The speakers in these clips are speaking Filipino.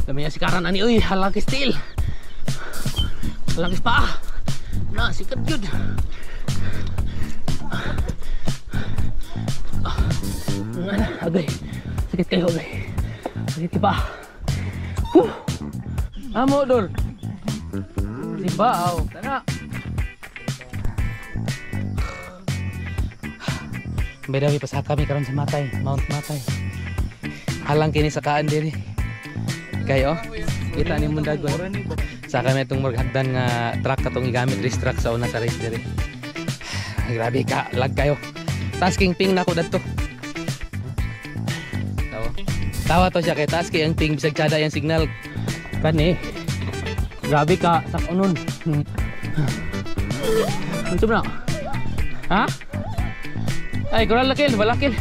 Dami niya si Karan ani, uy, halagis til. Halagis pa. Na, sikat yun. Agay, sakit kayo agay. Sakit pa. Amo dol. Sibaw, tara. Bedawi pa kami karon sa Matay, Mount Matay. Halang kini sa kaan diri. Kayo, kita ni mundag ko. Sa kami itong maghagdan nga truck katong igamit race truck sa una sa race diri. Grabe ka, lag kayo. Tasking ping na ko dadto. Tawa to siya kay taski ang ping bisag kada yung signal. Kani. Grabe ka sa unon. Unsa na? Ha? Ay, kurang lakil, balakil.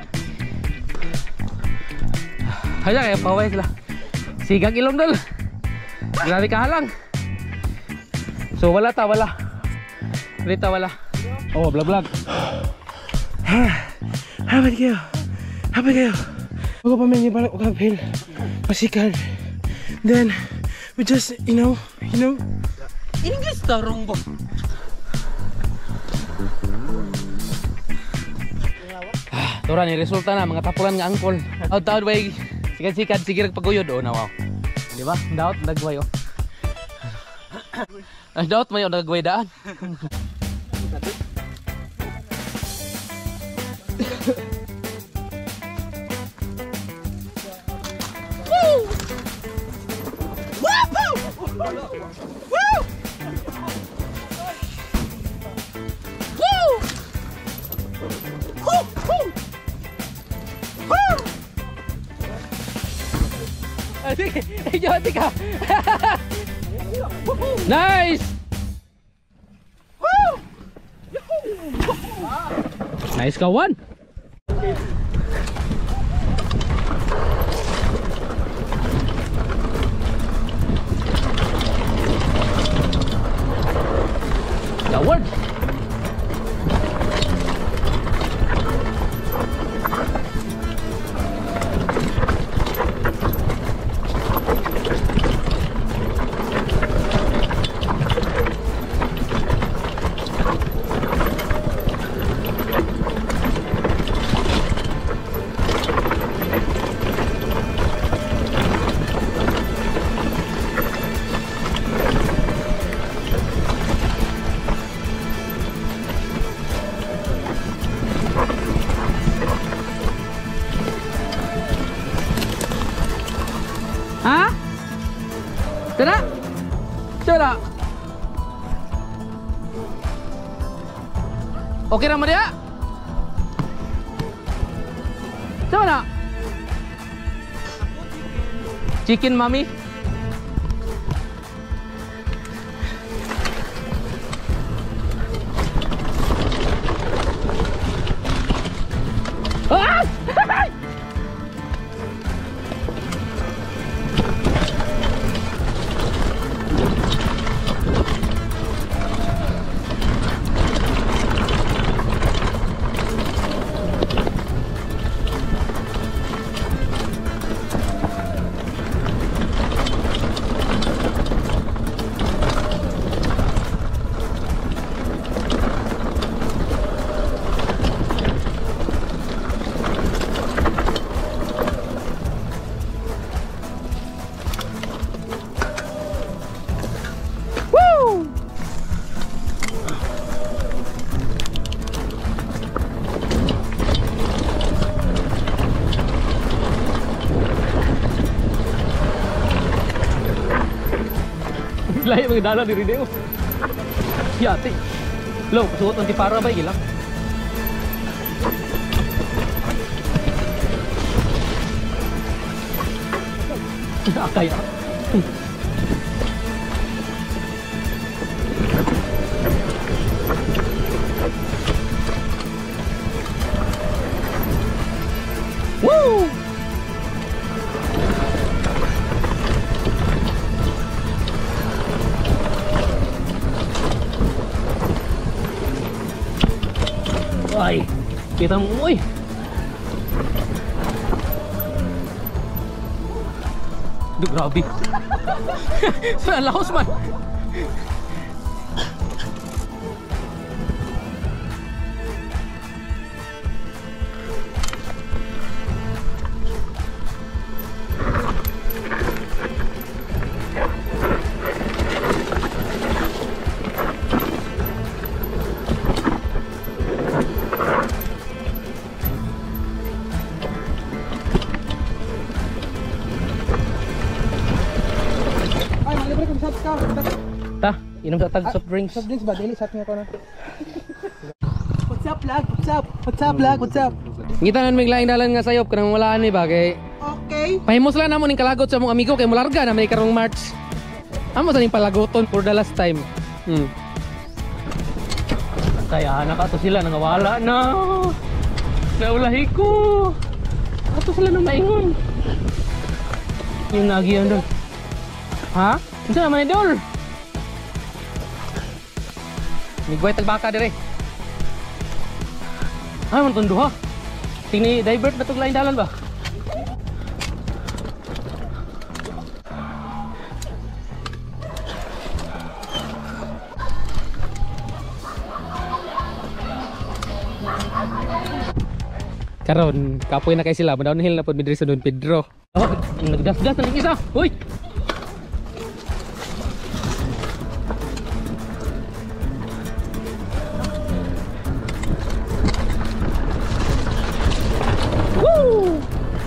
Haya kaya paway sila. Sigang ilong dal. Grabe ka halang. So wala ta, wala. Rita wala. Oh, vlog. Habat kayo. Ako pa may balik ko kapil. Pasikan. Then we just, you know. English tarong ba? Tora ni resulta na mga tapulan nga angkol. Out way. Sikat sige paguyod o nawaw. Di ba? Daot nagway oh. Daot may nagway daan. Tika. Nice. Nice kawan. Kawan. Ha? Tara. Okay ra mo dia? Tara. Chicken mami. Lahi mga dala diri deo. Yati. Lo, suot ang tipara ba ilang? Akay. Woo! Ay, kita mo, uy. Duh, grabe. Sa lahos man. Ta, inom sa tag soft drinks. Soft drinks ba? Dili sa atin ako na. What's up lag? What's up? What's up lag? What's up? Ngita nan mig laing dalan nga sayop kanang walaan ni ba kay. Okay. Pahimos lang namo ning kalagot sa mong amigo kay mularga na may karong March. Amo sa ning palagoton for the last time. Kaya anak ato sila nangawala na. Naulahi ko. Ato sila nang maingon. Yung nagiyan doon. Ha? Unsa naman idol? Migway tagbaka dire. Ay man tondo ha. Tini divert na tog lain dalan ba? Karon kapoy na kay sila, downhill na pod midri sa Don Pedro. Oh, nagdas-das na isa. Hoy. Woo!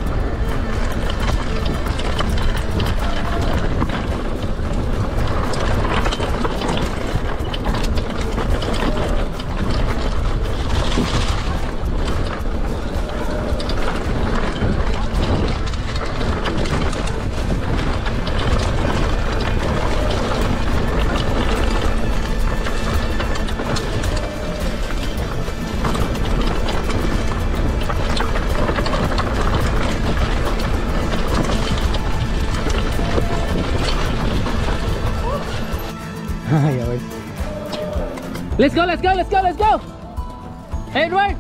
Let's go, let's go, let's go, let's go. Hey, Edward.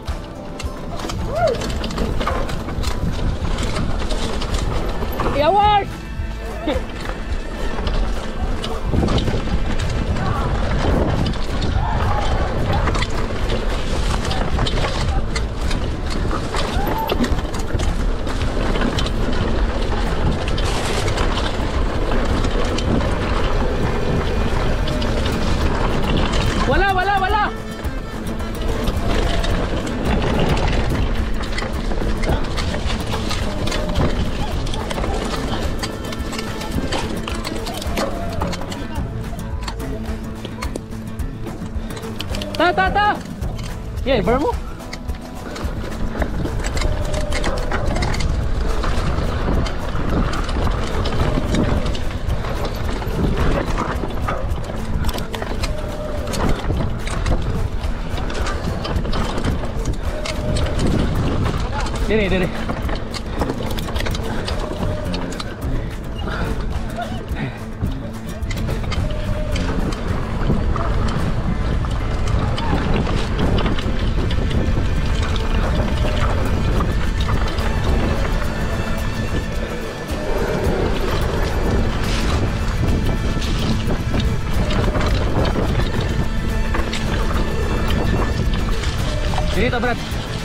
Edward. Wala. Ta. Yeah, bar mo. Diri. Dito, Brad.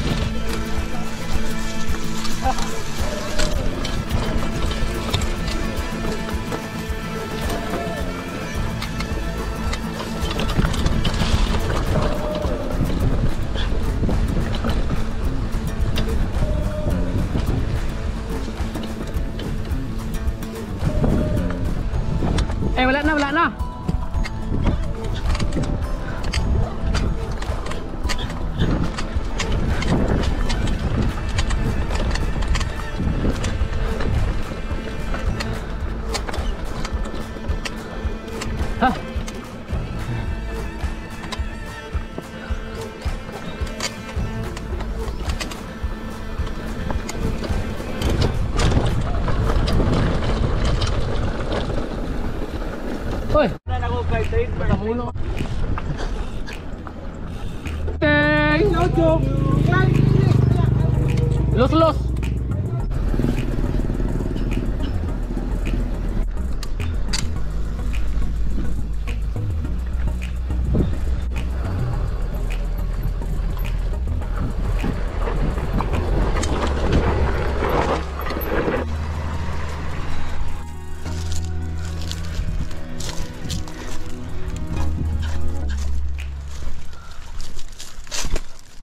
Wala na. Ha? Hoy. Ako kay Tate para muno. Teng, no joke. Los.